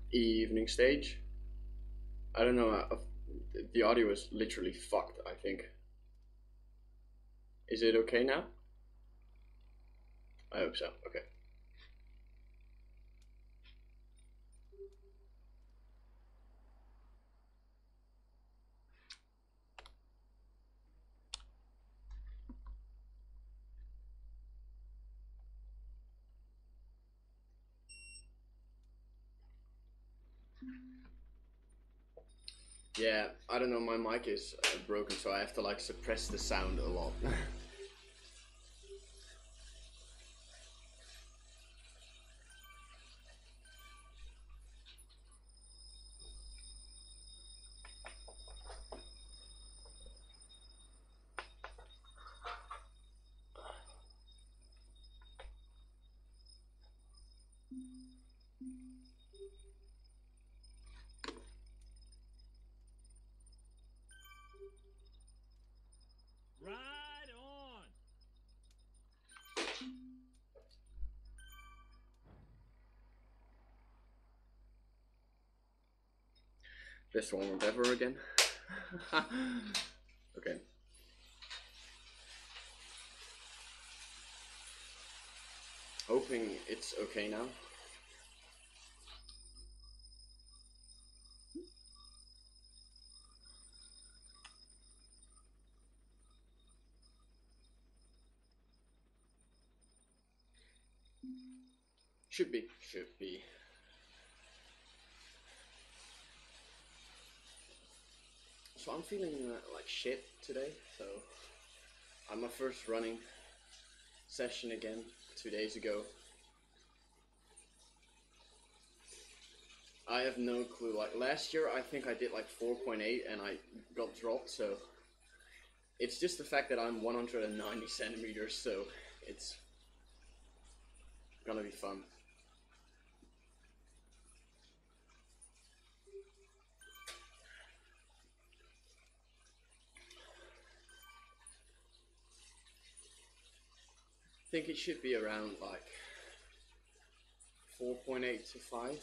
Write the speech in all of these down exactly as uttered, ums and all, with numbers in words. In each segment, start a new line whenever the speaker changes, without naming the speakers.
Evening stage. I don't know. Uh, the audio is literally fucked, I think. Is it okay now? I hope so. Okay. Yeah, I don't know. My mic is uh, broken, so I have to like suppress the sound a lot.
Ride on.
Best one ever again. Okay. Hoping it's okay now. Should be, should be. So I'm feeling uh, like shit today. So I'm my first running session again two days ago. I have no clue. Like last year, I think I did like four point eight and I got dropped. So it's just the fact that I'm one hundred ninety centimeters. So it's gonna be fun. I think it should be around like four point eight to five.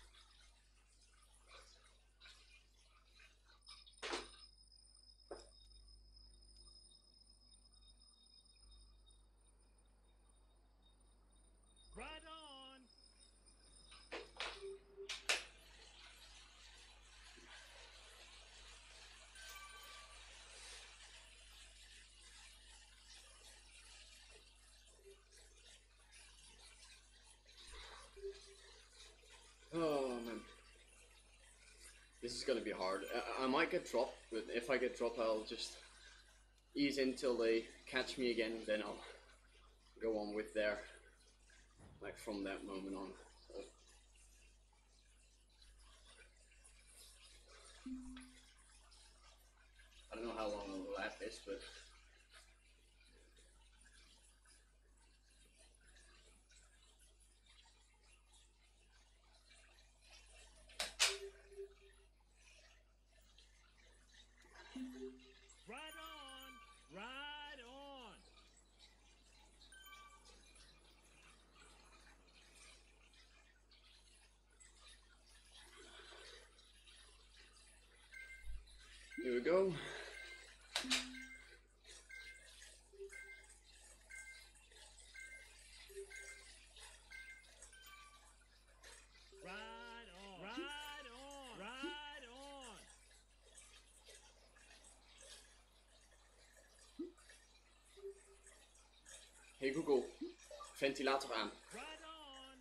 Ride on.
Oh man, this is gonna be hard. I, I might get dropped, but if I get dropped, I'll just ease in till they catch me again. Then I'll go on with their, like from that moment on. So. I don't know how long I'll last this, but
Ride on. Ride on.
here we go.
Ride on. Ride on. Ride on.
Hey Google, ventilator aan.
Ride on.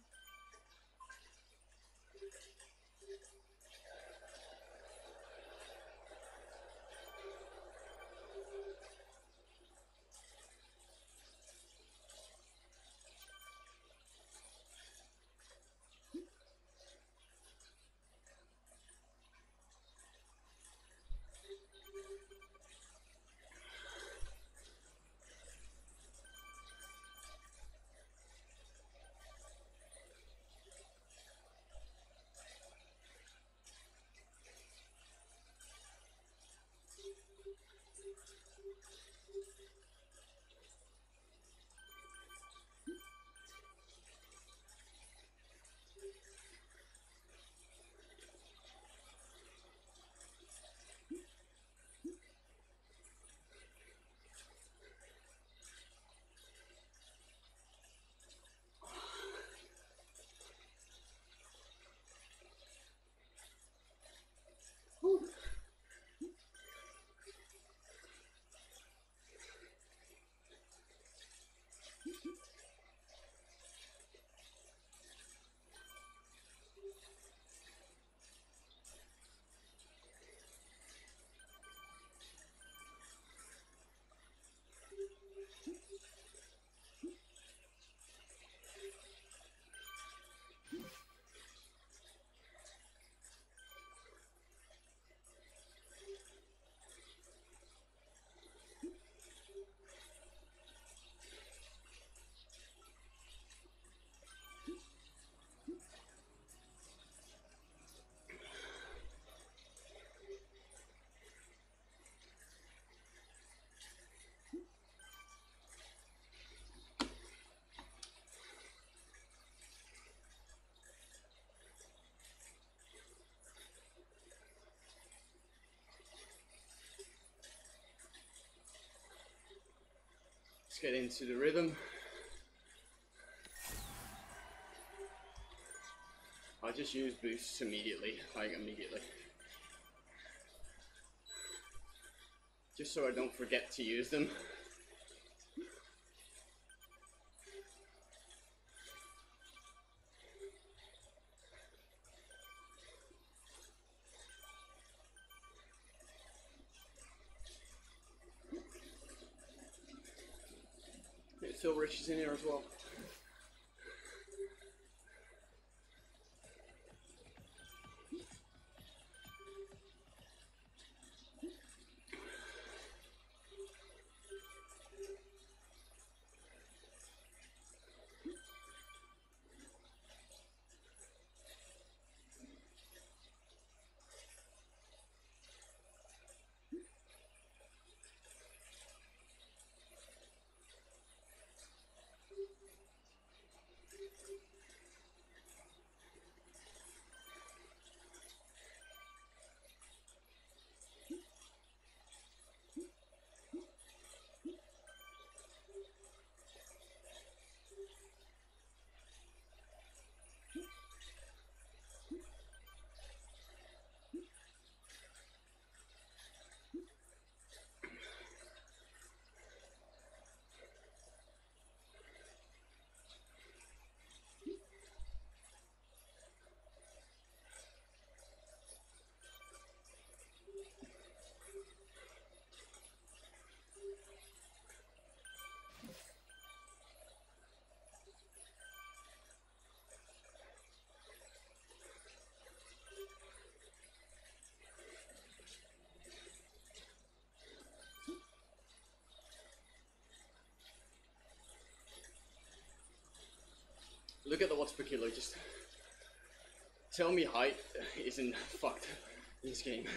Let's get into the rhythm. I just use boosts immediately, like immediately. Just so I don't forget to use them. Phil Rich is in here as well. Look at the watts per kilo, just tell me height isn't fucked in this game.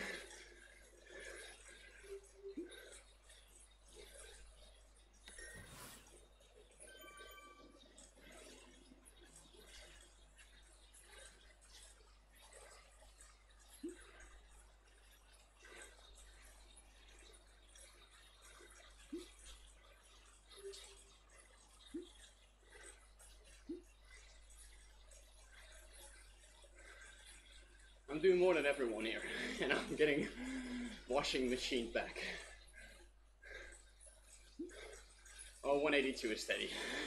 I'm doing more than everyone here, and I'm getting washing machine back. Oh, one eighty-two is steady.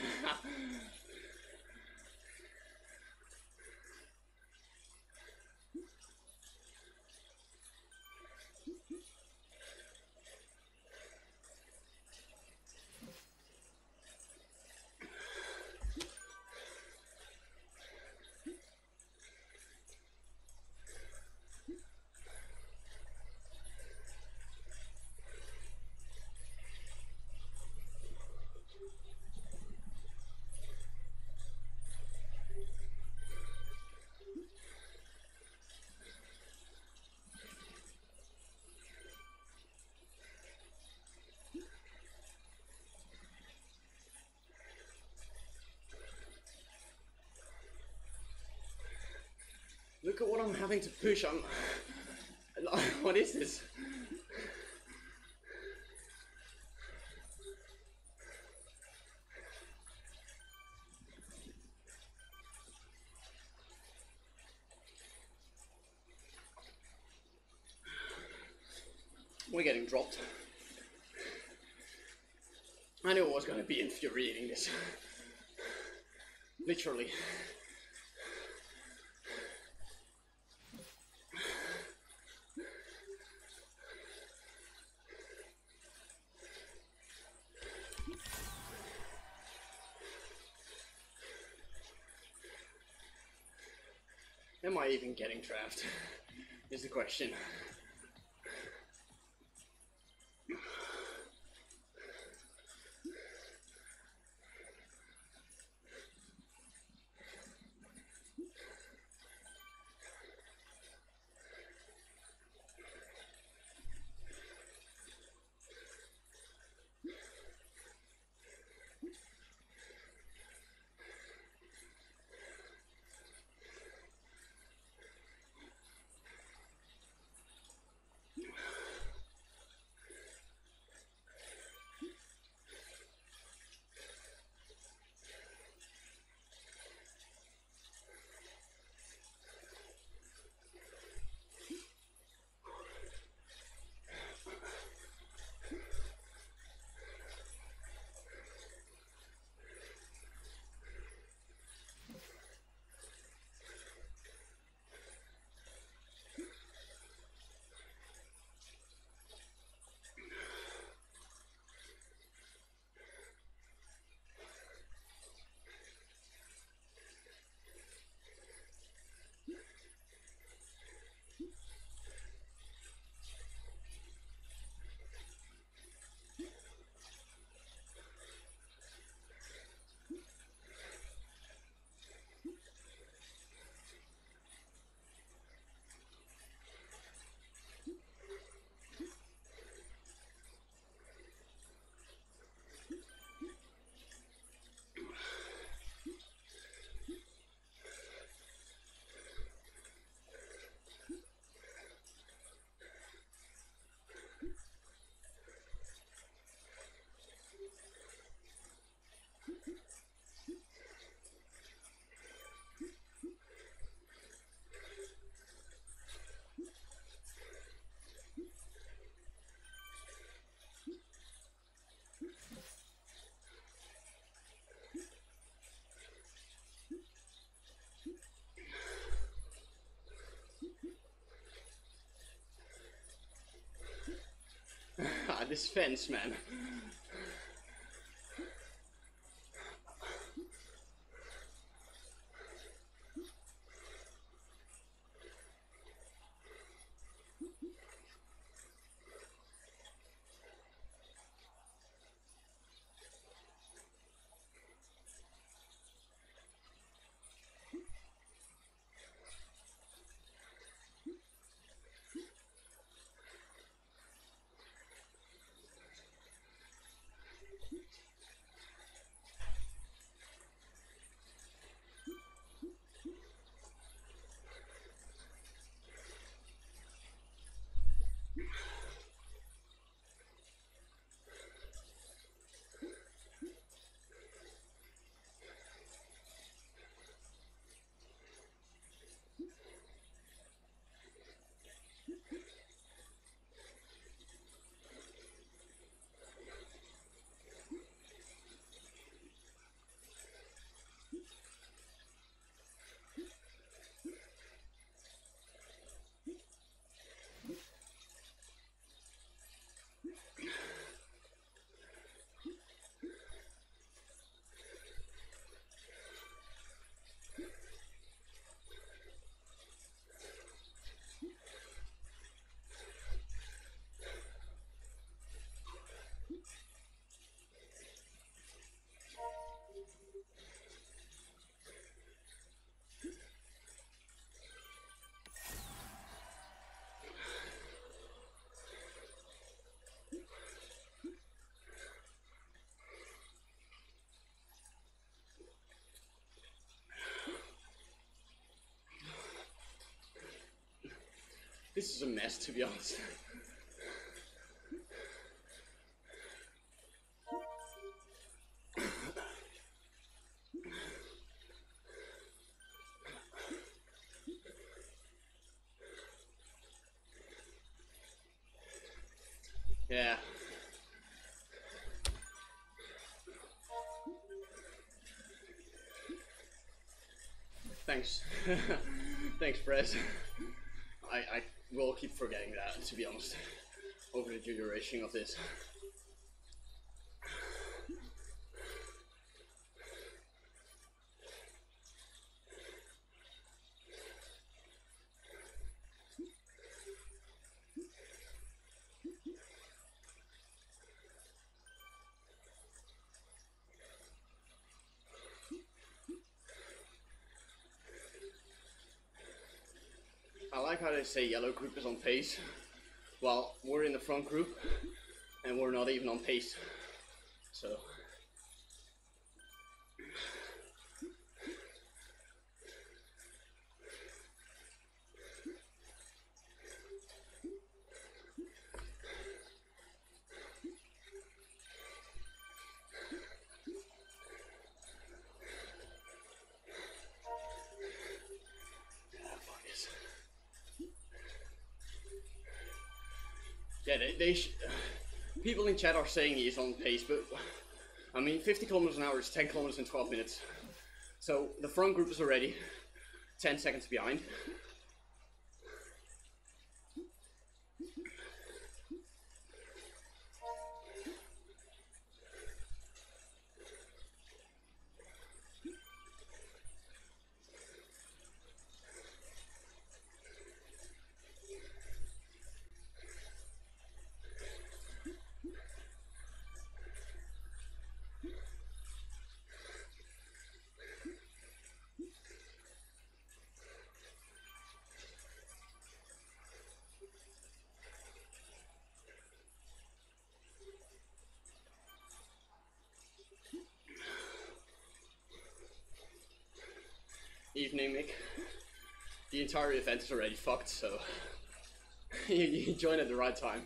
Look at what I'm having to push. I'm. What is this? We're getting dropped. I knew it was going to be infuriating, this. Literally. Am I even getting trapped? Is the question. this fence, man. This is a mess, to be honest. Yeah. Thanks. Thanks, Prez. I, I will keep forgetting that, to be honest, over the duration of this. I like how they say yellow group is on pace, while we're in the front group and we're not even on pace. So yeah, they, they sh people in chat are saying he's on pace, but I mean, fifty kilometers an hour is ten kilometers in twelve minutes. So the front group is already ten seconds behind. Evening, Mick. The entire event is already fucked, so you, you joined at the right time.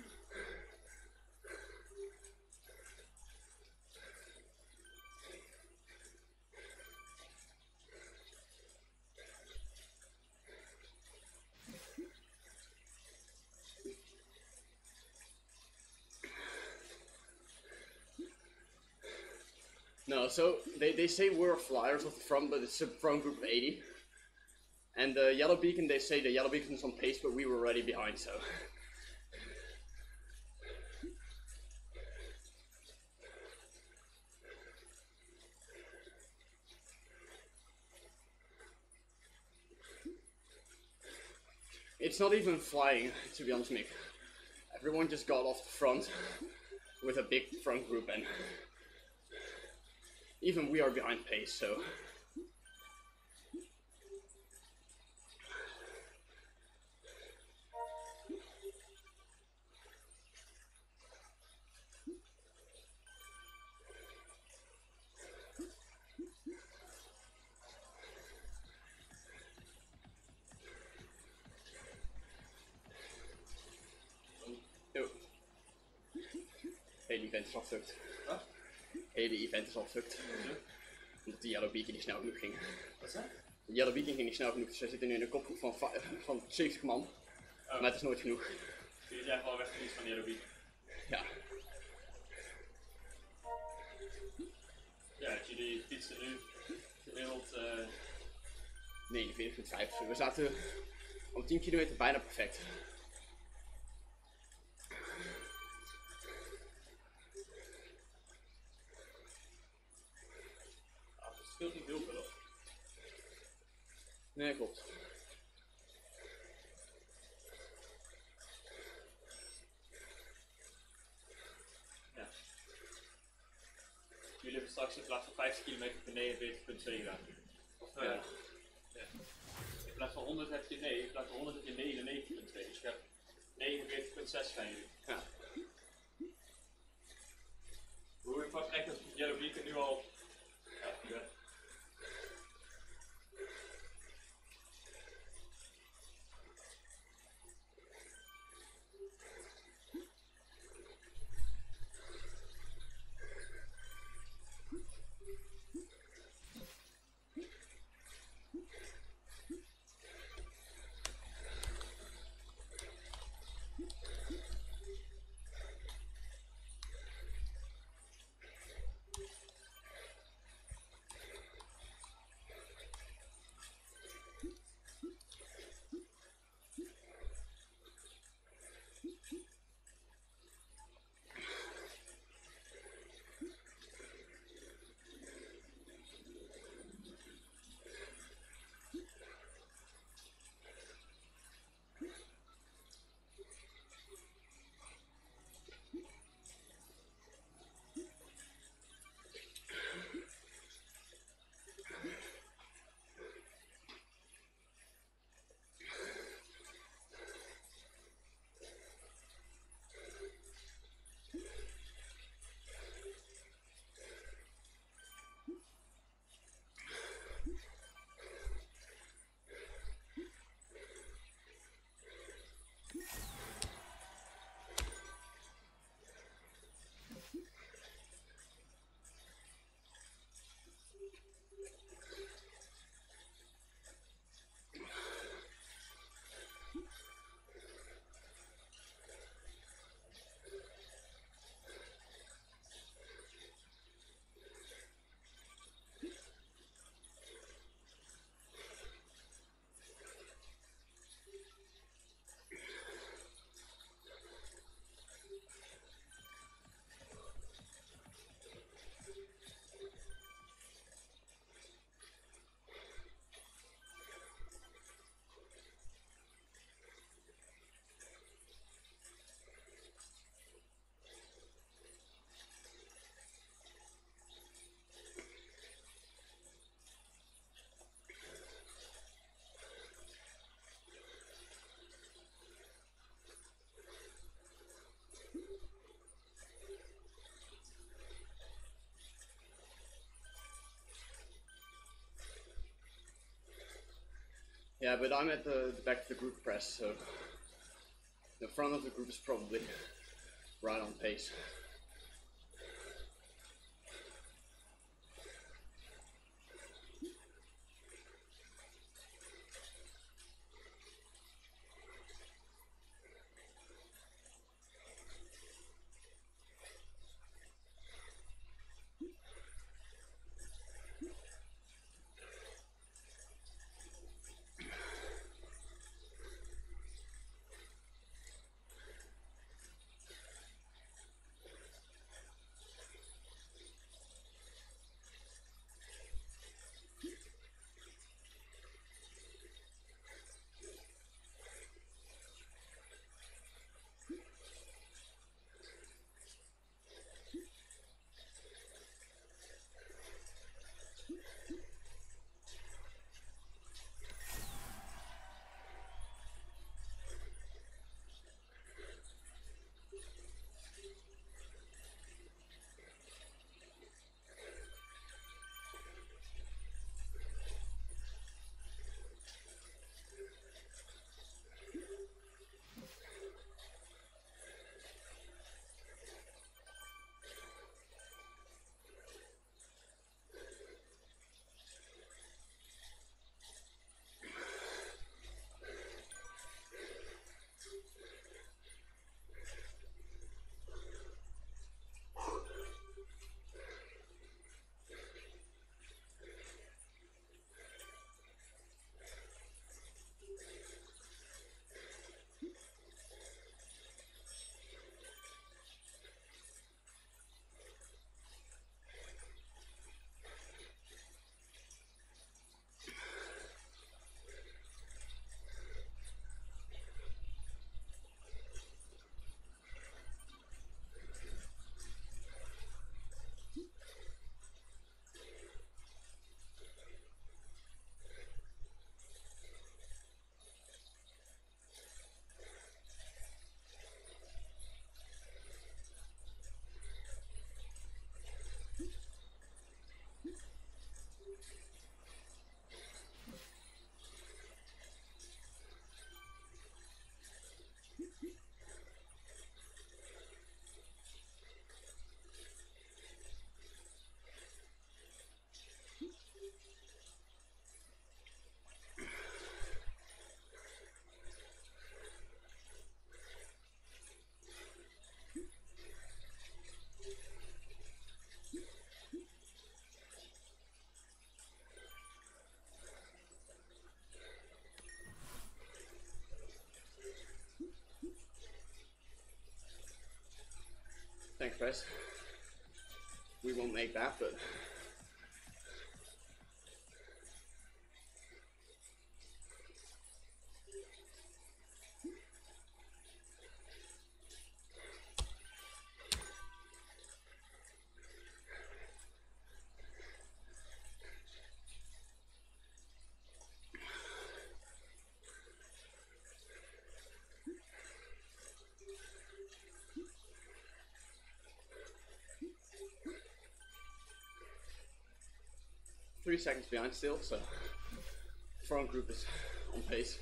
No, so they, they say we're flyers of the front, but it's a front group of eighty. And the yellow beacon, they say the yellow beacon's on pace, but we were already behind, so. it's not even flying, to be honest, Mick. Everyone just got off the front with a big front group, and even we are behind pace, so. Hele event is al fucked.
Wat?
Hele event is al fucked. Omdat die Yellow Beacon niet snel genoeg ging.
Wat is dat?
De Yellow Beacon ging niet snel genoeg, dus we zitten nu in een kopgroep van, van zeventig man. Oh. Maar het is nooit genoeg.
Jullie zijn gewoon weggeniet van de Yellow Beacon.
Ja.
Ja, dat jullie fietsen nu gemiddeld... Uh...
negenenveertig komma vijf. We zaten om tien kilometer bijna perfect.
Het scheelt niet heel veel op.
Nee, klopt.
Ja. Jullie hebben straks in plaats van vijftig kilometer per negenenveertig komma twee gedaan. Of, uh, ja. Ja. In plaats van honderd heb je nee, in plaats van honderd heb je negenennegentig komma twee. Dus je hebt negenenveertig komma zes gaan jullie.
Ja.
Hoe ik vast echt dat Yellow Beacon nu al... Ja, nu hè.
Yeah, but I'm at the, the back of the group press, so the front of the group is probably right on pace. press. We won't make that, but three seconds behind still, so front group is on pace.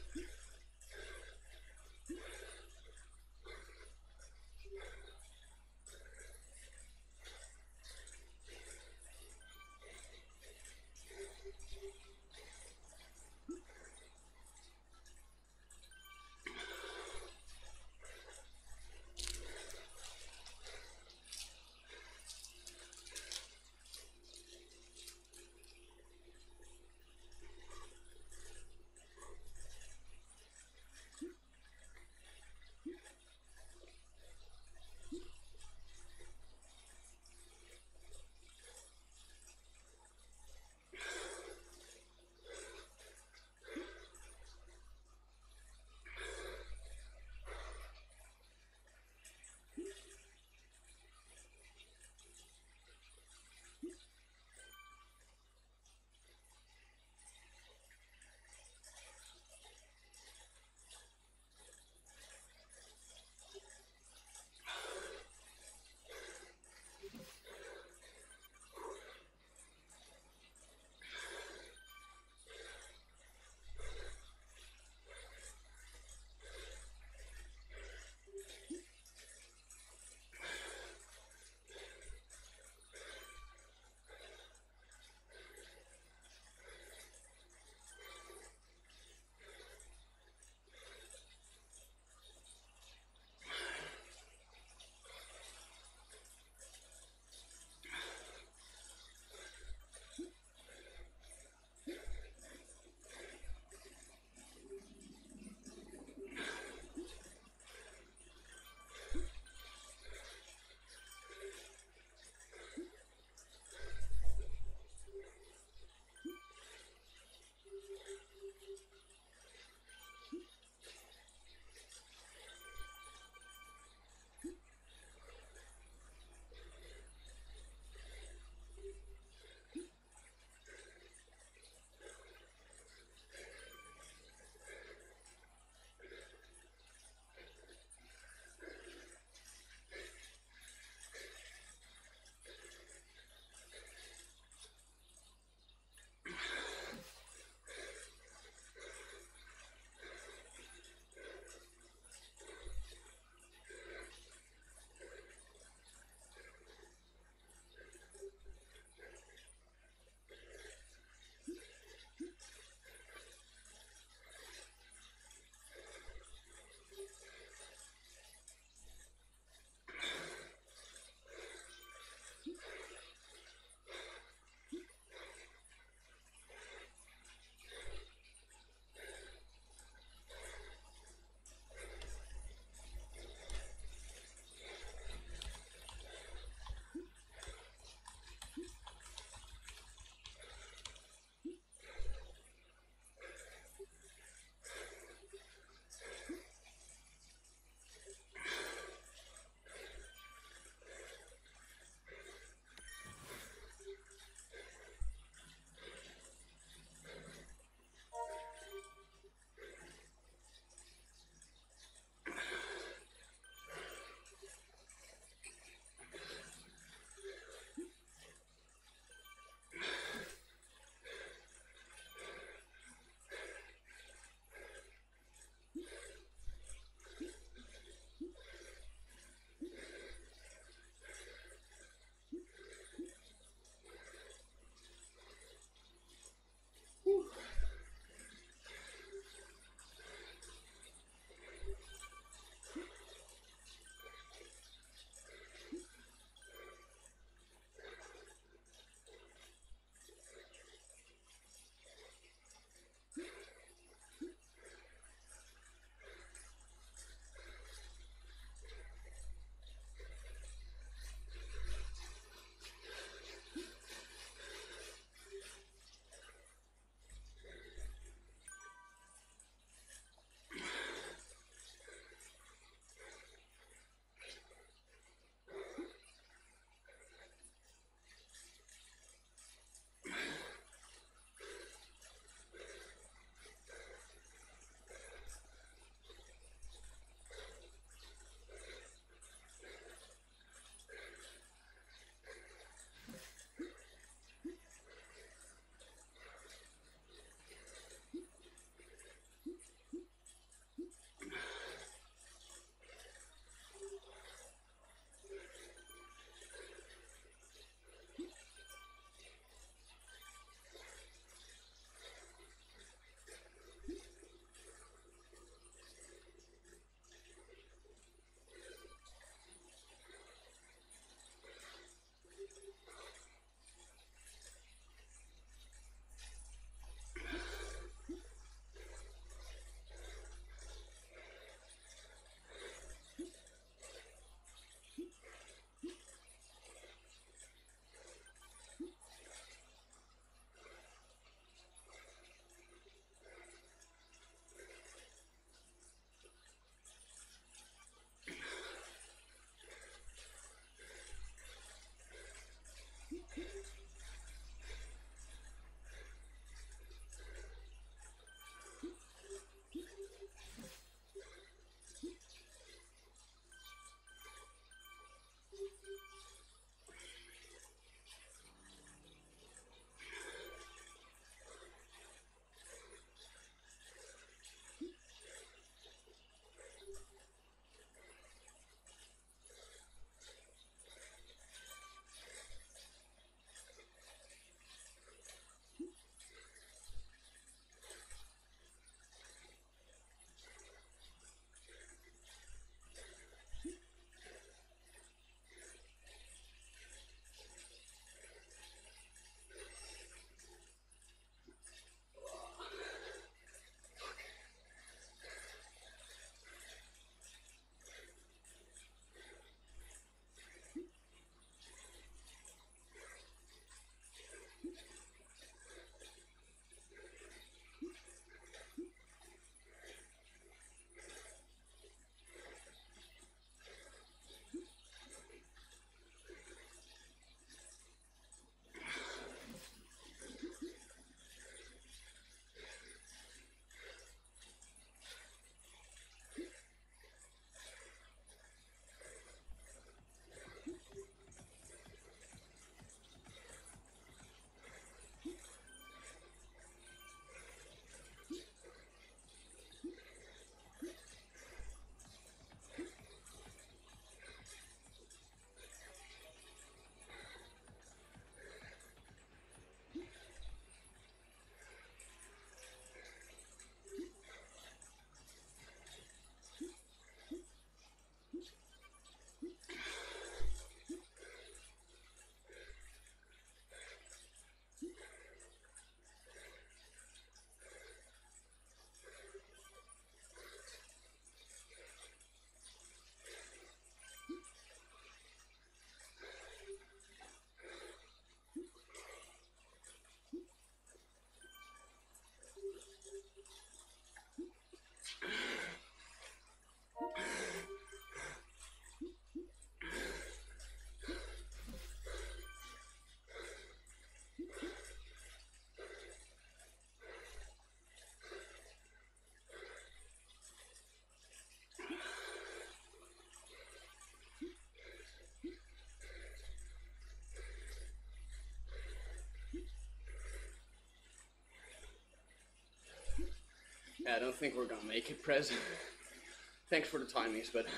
I don't think we're gonna make it, Prez. Thanks for the timings, but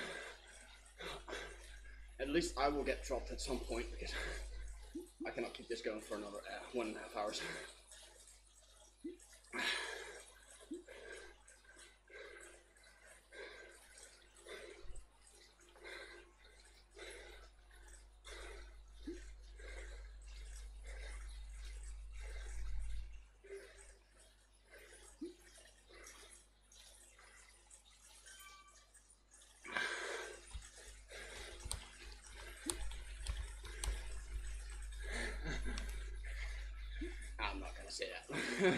at least I will get dropped at some point because I cannot keep this going for another uh, one and a half hours. I'm not gonna say that.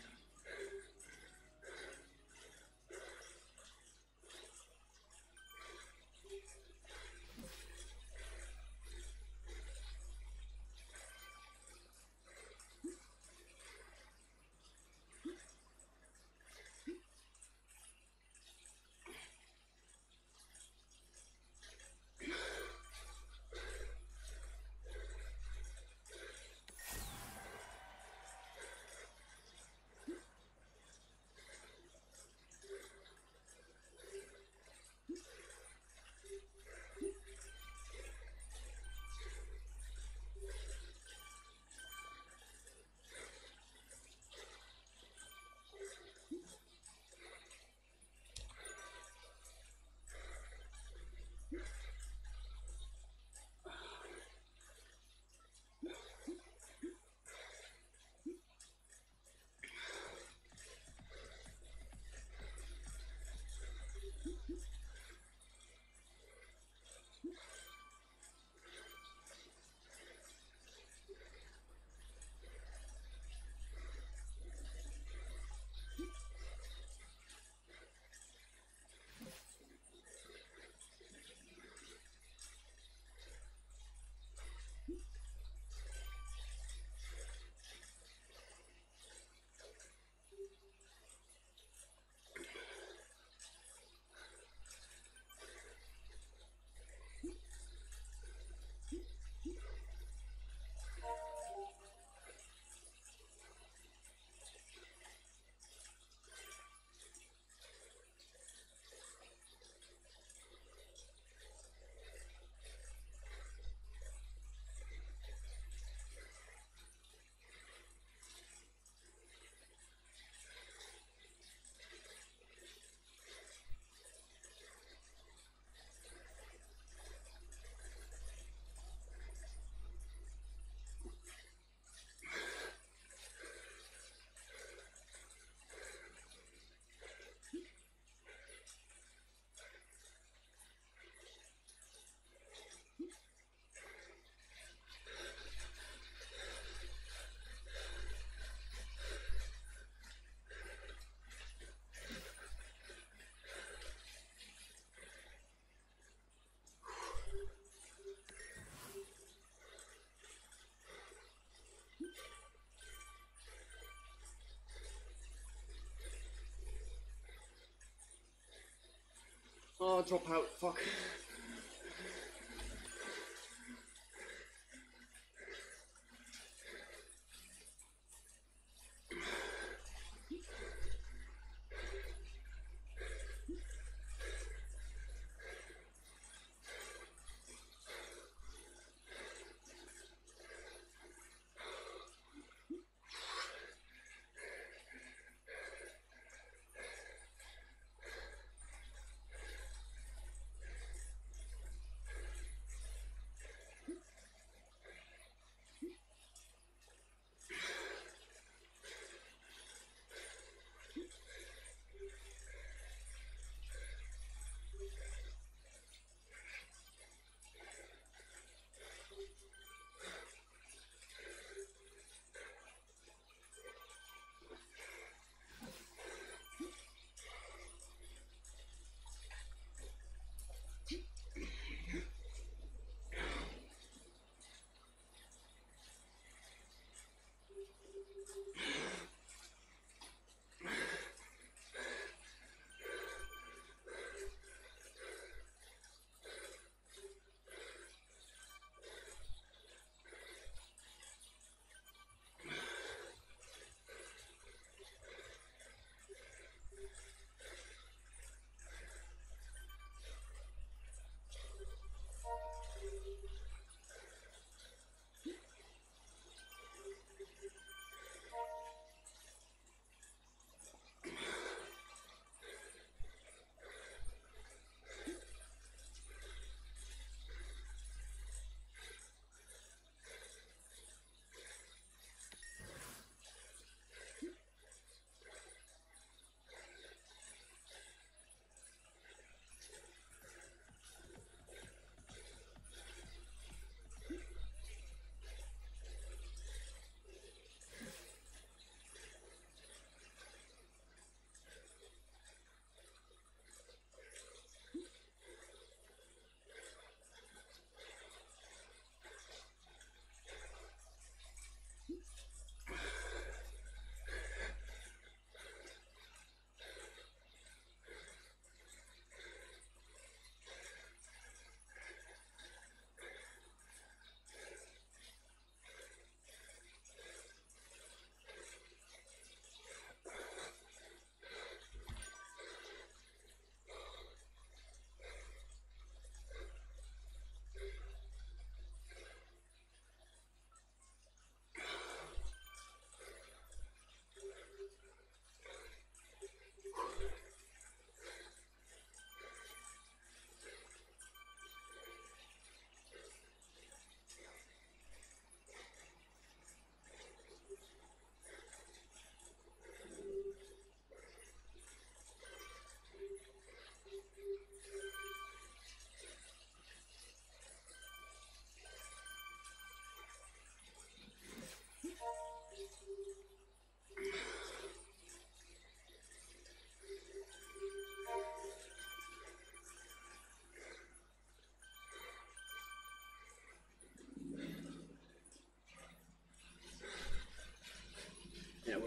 Oh, drop out, fuck.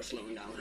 slowing down.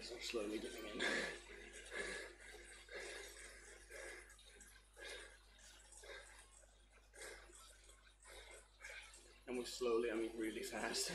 legs are slowly giving in. And with slowly, I mean really fast.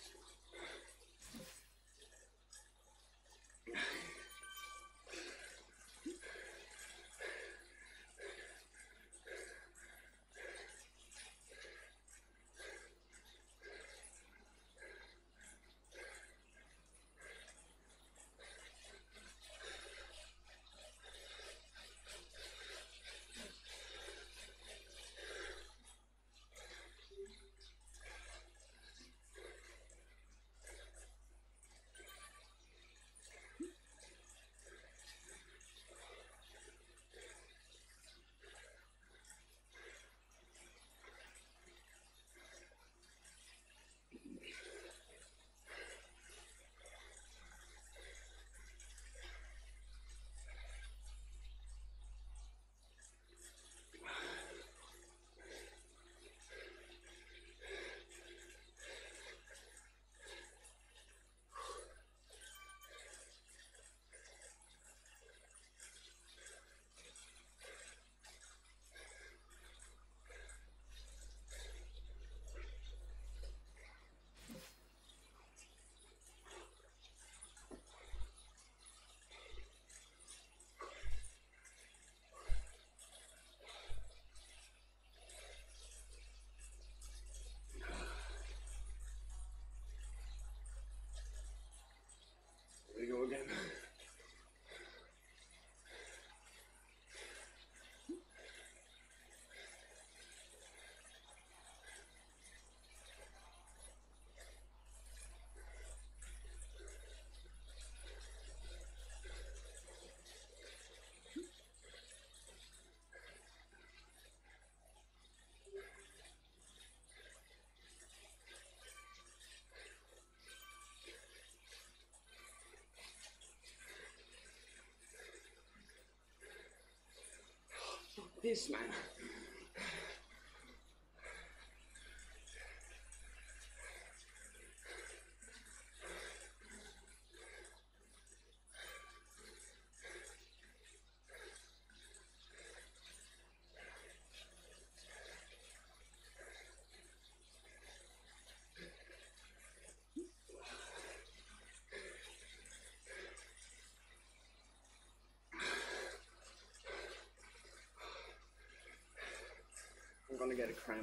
Here we go again. This man. I'm gonna get a cramp.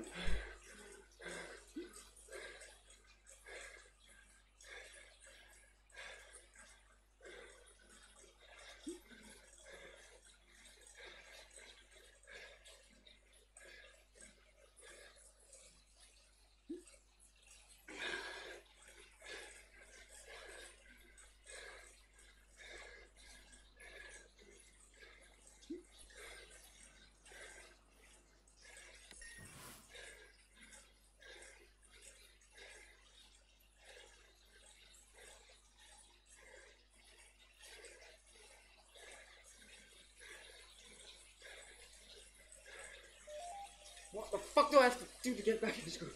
What the fuck do I have to do to get back in this group?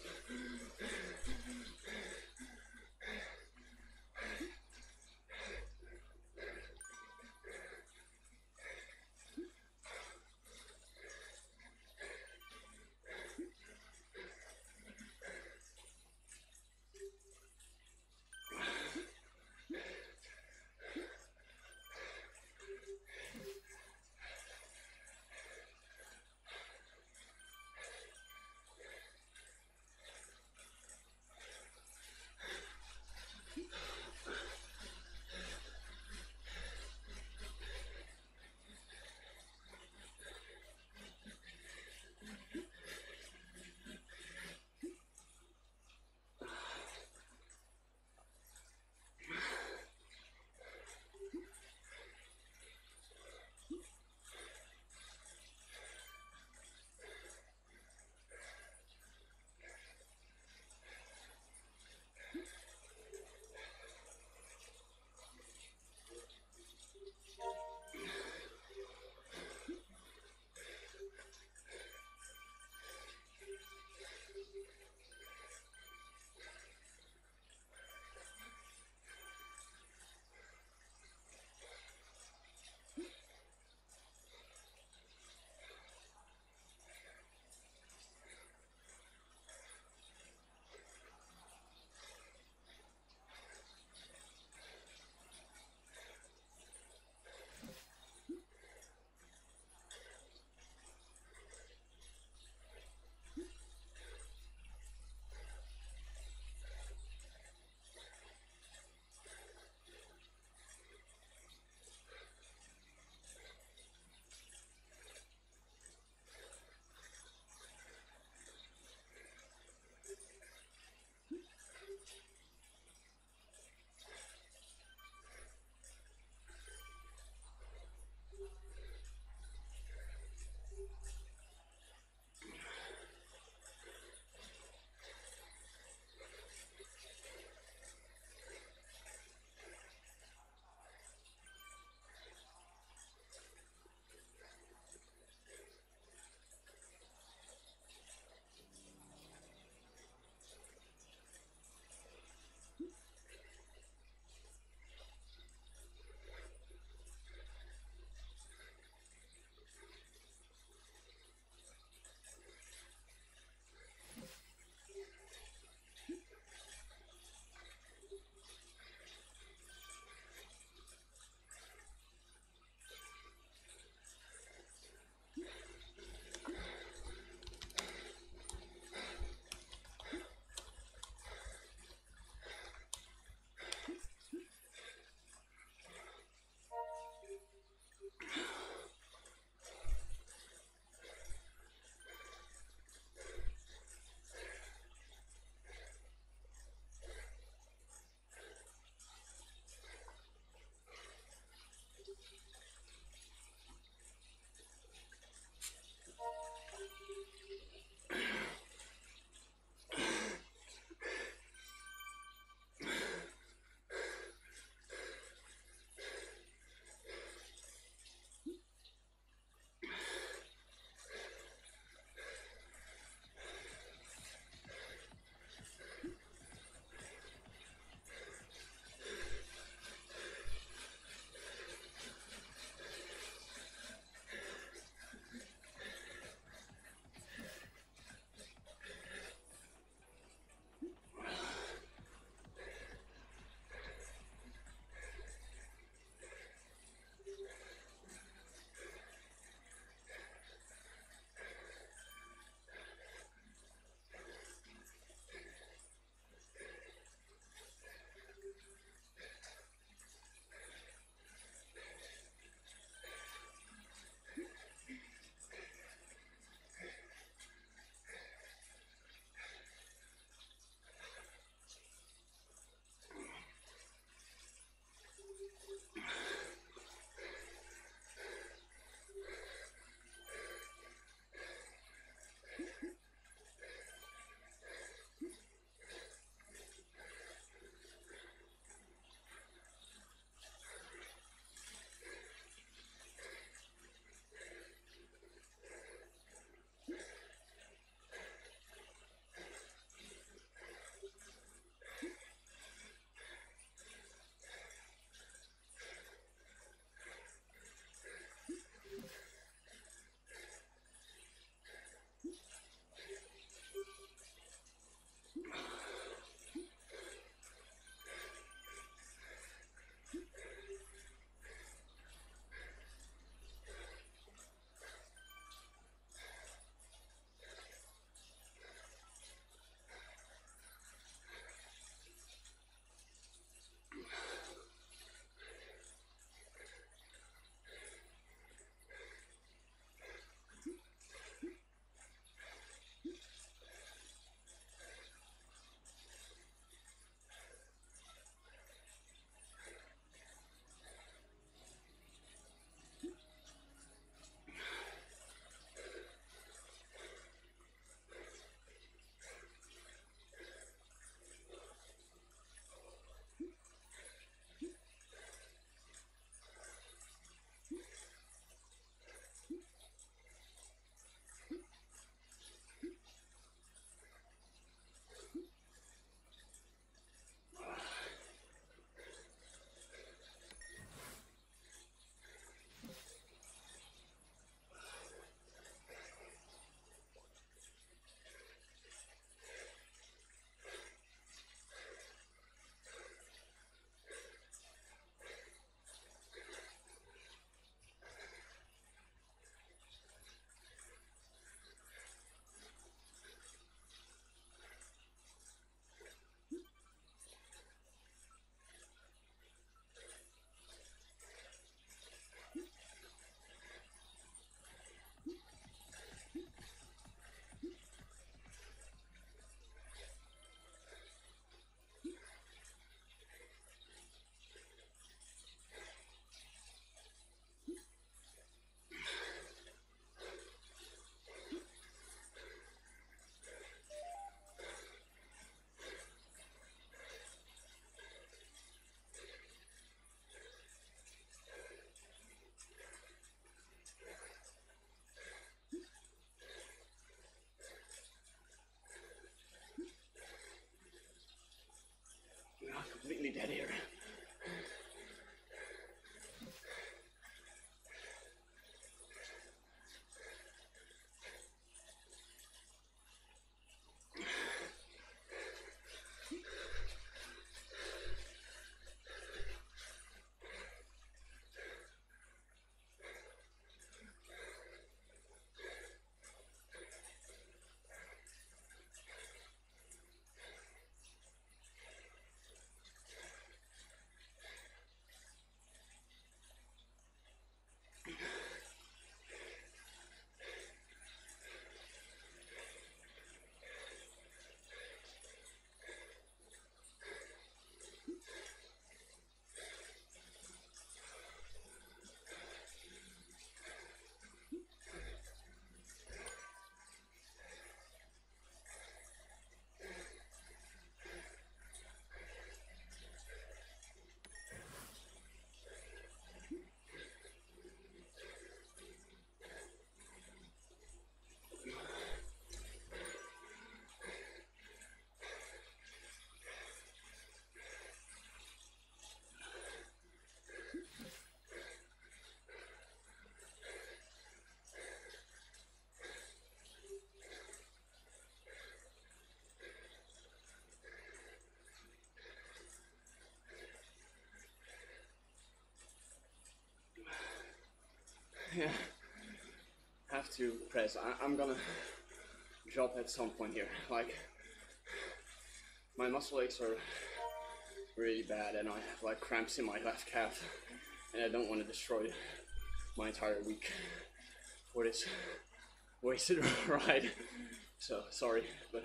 Yeah. Have to press. I I'm gonna drop at some point here. Like, my muscle aches are really bad, and I have like cramps in my left calf, and I don't want to destroy my entire week for this wasted ride. So sorry, but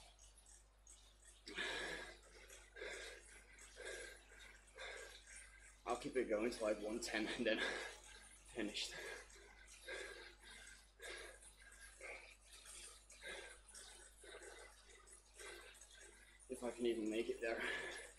I'll keep it going to like one ten and then finished. If I can even make it there.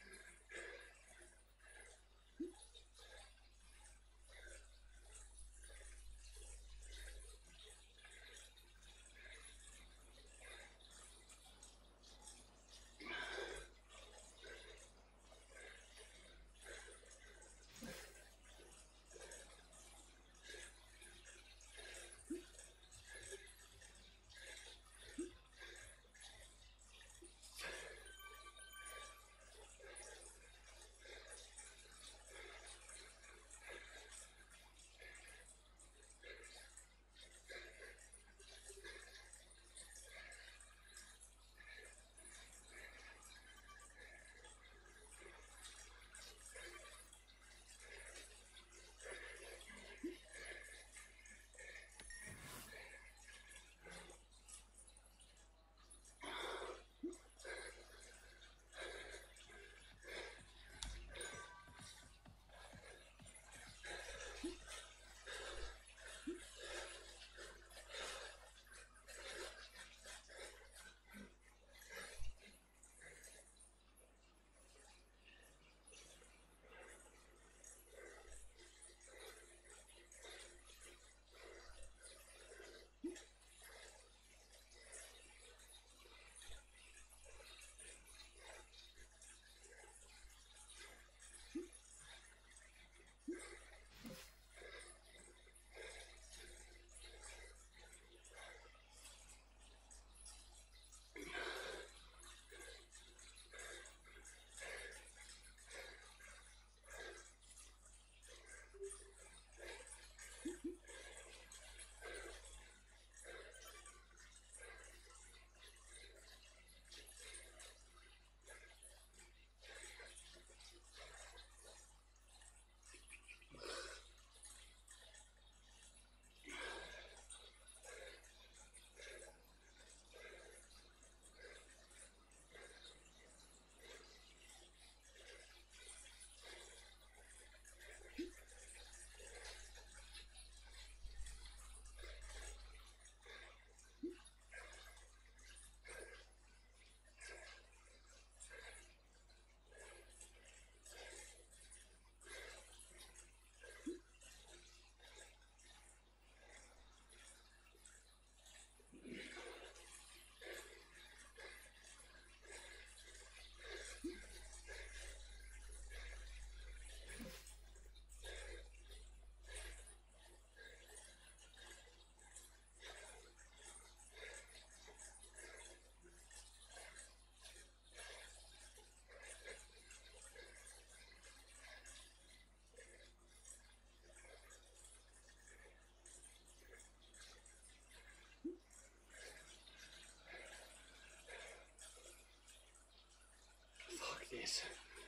This.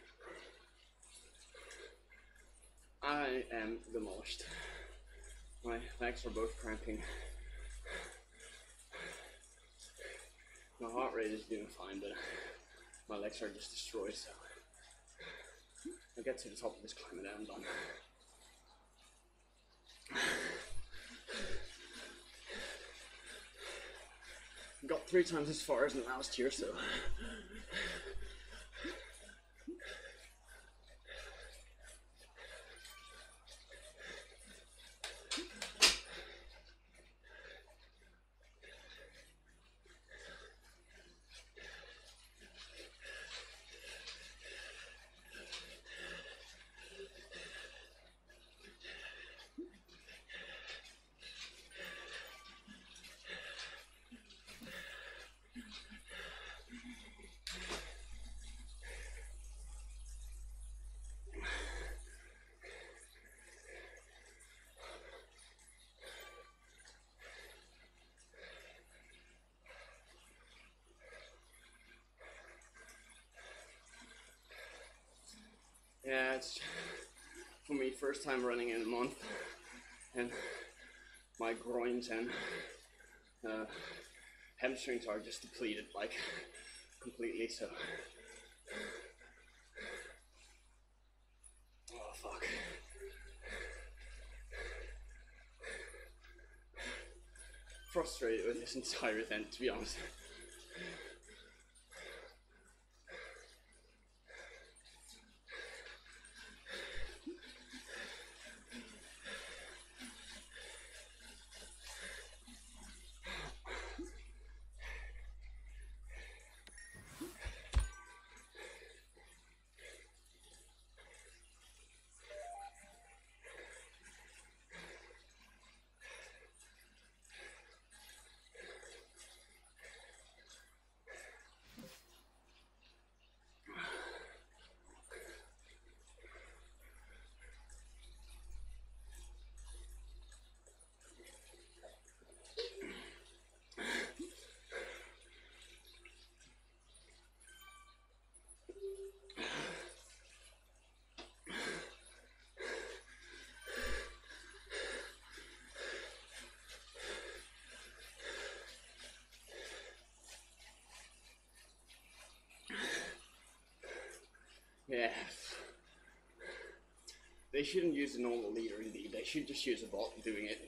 I am demolished. My legs are both cramping. My heart rate is doing fine, but my legs are just destroyed, so I'll get to the top of this climb and then I'm done. Got three times as far as in last year, so it's for me first time running in a month, and my groins and uh, hamstrings are just depleted like completely. So, oh fuck. Frustrated with this entire event, to be honest. Yeah. They shouldn't use a normal leader indeed, they should just use a bot doing it.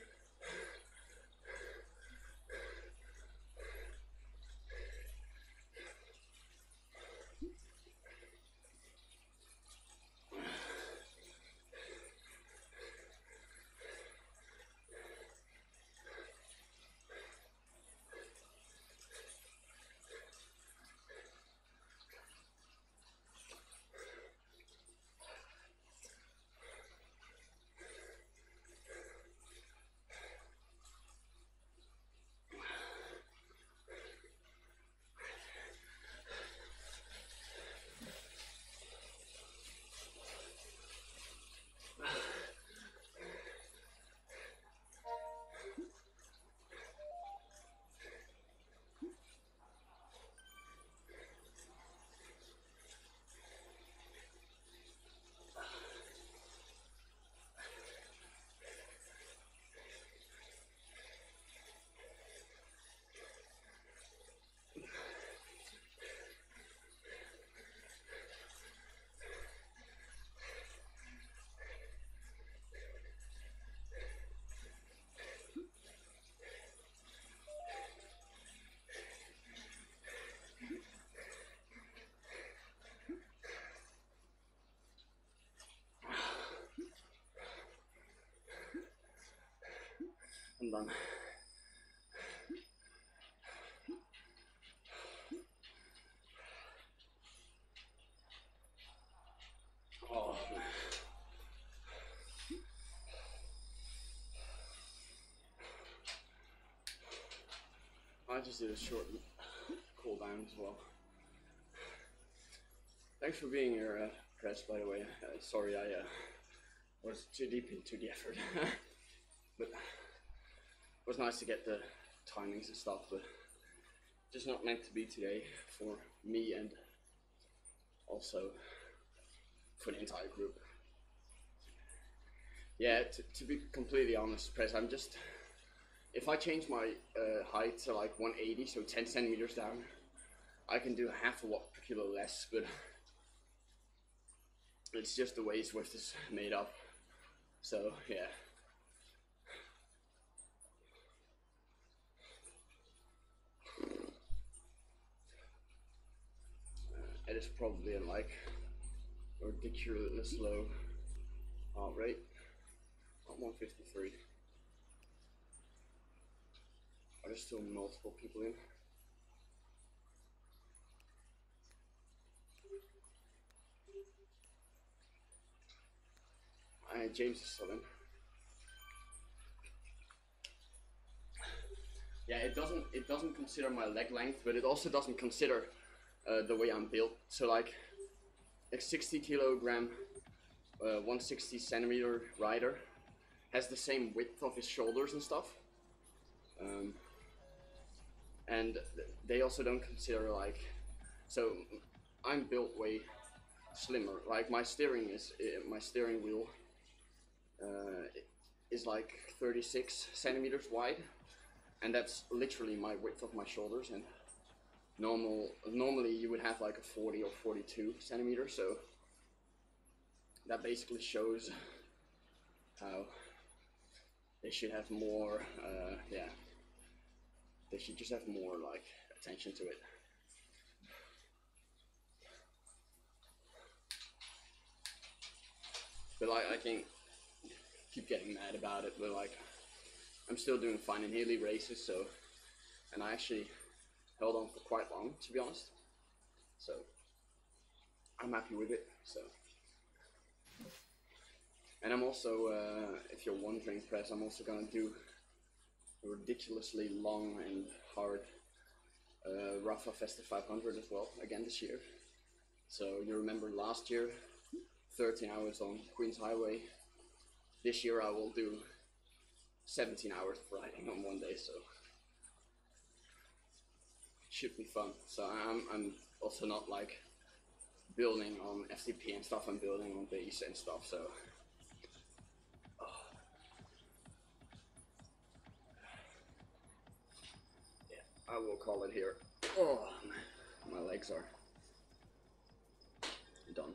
I'm done. Oh, man. I just did a short cool down as well. Thanks for being here, uh, Press, by the way. Uh, sorry I uh, was too deep into the effort. But it was nice to get the timings and stuff, but just not meant to be today for me and also for the entire group. Yeah, to, to be completely honest, Press, I'm just, if I change my uh, height to like one eighty, so ten centimeters down, I can do half a watt per kilo less, but it's just the way Zwift is made up. So yeah. Uh, it is probably in like a ridiculous low heart rate. Not one fifty-three. Are there still multiple people in? Uh, James is still in. Yeah, it doesn't it doesn't consider my leg length, but it also doesn't consider uh, the way I'm built. So like a sixty kilogram, uh, one hundred sixty centimeter rider has the same width of his shoulders and stuff. Um, and they also don't consider like, so I'm built way slimmer. Like my steering is uh, my steering wheel uh, is like thirty-six centimeters wide, and that's literally my width of my shoulders. And normal normally you would have like a forty or forty-two centimeters. So that basically shows how they should have more. Uh, yeah, they should just have more like attention to it. But like, I can keep getting mad about it, but like, I'm still doing fine in Healy races, so, and I actually held on for quite long, to be honest, so, I'm happy with it, so. And I'm also, uh, if you're wondering, Press, I'm also gonna do a ridiculously long and hard uh, Rafa Festa five hundred as well, again this year. So, you remember last year, thirteen hours on Queen's Highway. This year I will do seventeen hours of riding on one day, so should be fun. So I'm, I'm also not like building on F T P and stuff, I'm building on base and stuff, so oh. Yeah, I will call it here. Oh, my legs are done.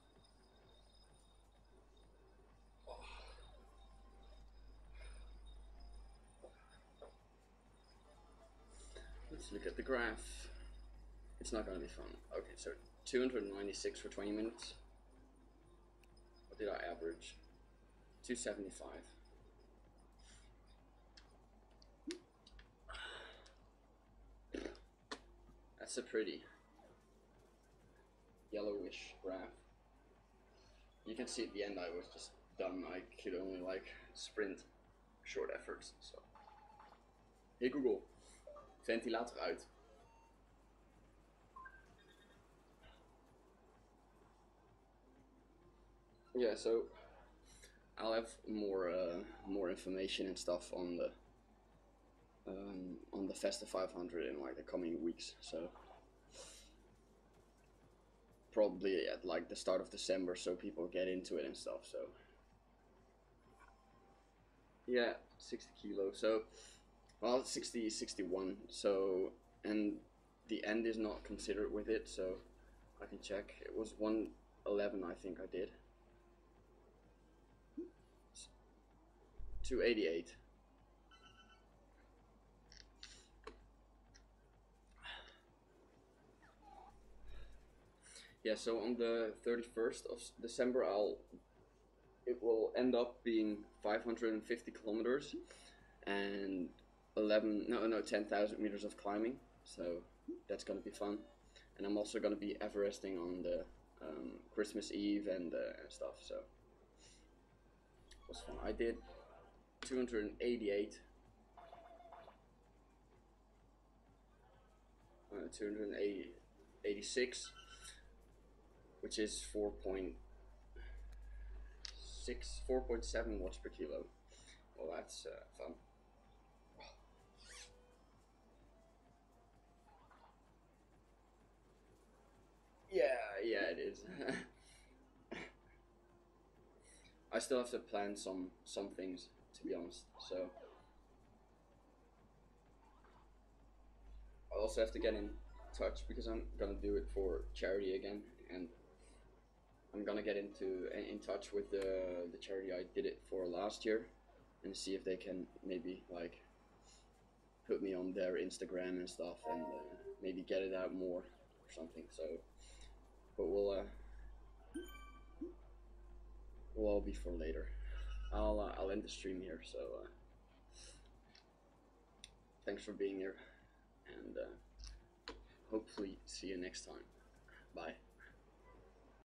Let's look at the graph. It's not gonna be fun. Okay, so two hundred ninety-six for twenty minutes. What did I average? two seventy-five. That's a pretty yellowish graph. You can see at the end I was just done. I could only like sprint short efforts. So, hey Google, ventilator uit. Yeah, so I'll have more uh, more information and stuff on the um, on the Festa five hundred in like the coming weeks. So probably at like the start of December, so people get into it and stuff. So yeah, sixty kilo. So well, sixty, sixty-one. So and the end is not considered with it, so I can check. It was one eleven, I think I did. two eighty-eight. Yeah, so on the thirty-first of December, I'll it will end up being five hundred fifty kilometers and eleven no no ten thousand meters of climbing. So that's gonna be fun, and I'm also gonna be Everesting on the um, Christmas Eve and, uh, and stuff. So it was fun. I did two hundred eighty-eight. Uh, two hundred eighty-six, which is four point six, four point seven watts per kilo. Well, that's uh, fun. Yeah, yeah, it is. I still have to plan some some things, to be honest. So I also have to get in touch because I'm gonna do it for charity again, and I'm gonna get into in touch with the the charity I did it for last year, and see if they can maybe like put me on their Instagram and stuff, and uh, maybe get it out more or something. So, but we'll uh, we'll all be for later. I'll uh, I'll end the stream here. So uh, thanks for being here, and uh, hopefully see you next time. Bye.